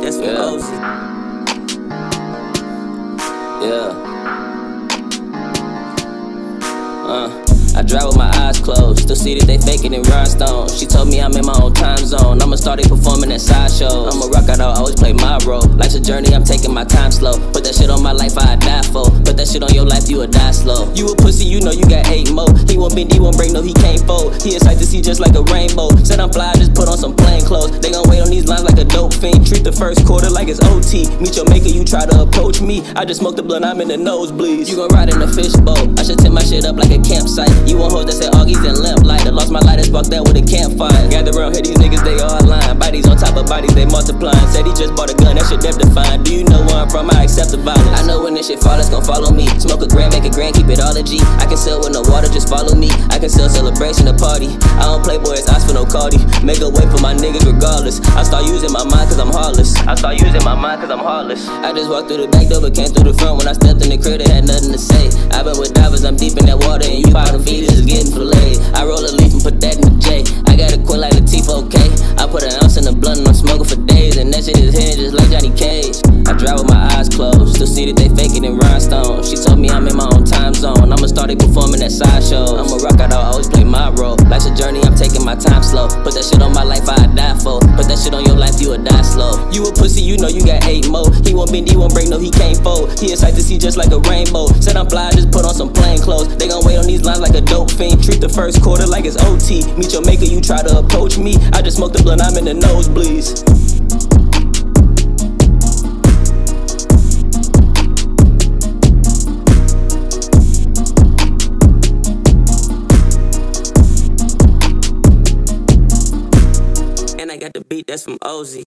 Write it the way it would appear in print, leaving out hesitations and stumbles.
that's from OZ. Yeah. I drive with my eyes closed, still see that they faking in rhinestones. She told me I'm in my own time zone, I'ma start performing at sideshows. I'm a rock, I always play my role. Life's a journey, I'm taking my time slow. Put that shit on my life, I'd die for. Put that shit on your life, you would die slow. You a pussy, you know you got 8 more. He won't bend, he won't break, no he can't fold. He a sight to see just like a rainbow. Said I'm fly, just put on some plain clothes. They gon' wait on these lines like a dope fiend. Treat the first quarter like it's OT. Meet your maker, you try to approach me. I just smoked the blunt, I'm in the nosebleeds. You gon' ride in a fishboat, I should tip my shit up like a campsite. You want hoes that say Augies and lamplight. I lost my light, I sparked that with a campfire. Gather around here, these niggas, they all lying. Bodies on top of bodies, they multiplying. Said he just bought a gun, that shit death defying. Do you know where I'm from? I accept the violence. I know when this shit fall, it's gon' follow me. Smoke a gram, make a grand, keep it all a G. I can sell with no water, just follow me. I can sell celebration, a party. I don't play boys, I for no Cardi. Make a way for my niggas regardless. I start using my mind cause I'm heartless. I just walked through the back door but came through the front. When I stepped in the crib, they had nothing to say. I've been with divers, I'm deep in that water, and you bottom feeders is getting filleted. I roll a leaf and put that in the J. I got a queen like Latifah, okay? I put an ounce in the blunt and I'm smoking for days, and that shit is hitting just like Johnny Cage. I drive with my eyes closed, still see that they faking in rhinestones. She told me I'm in my own time zone, I'ma start performing at sideshows. I'm a rock, I always play my role. Life's a journey, I'm taking my time slow. Put that shit on my life, I'd die for. Put that shit on your life, you would die slow. You a pussy, you know you got 8 more. He won't bend, he won't break, no he can't fold. He a sight to see just like a rainbow. Said I'm fly, just put on some plain clothes. They gon' wait on these lines like a dope fiend. Treat the first quarter like it's OT. Meet your maker, you try to approach me. I just smoked the blunt, I'm in the nosebleeds. And I got the beat that's from OZ.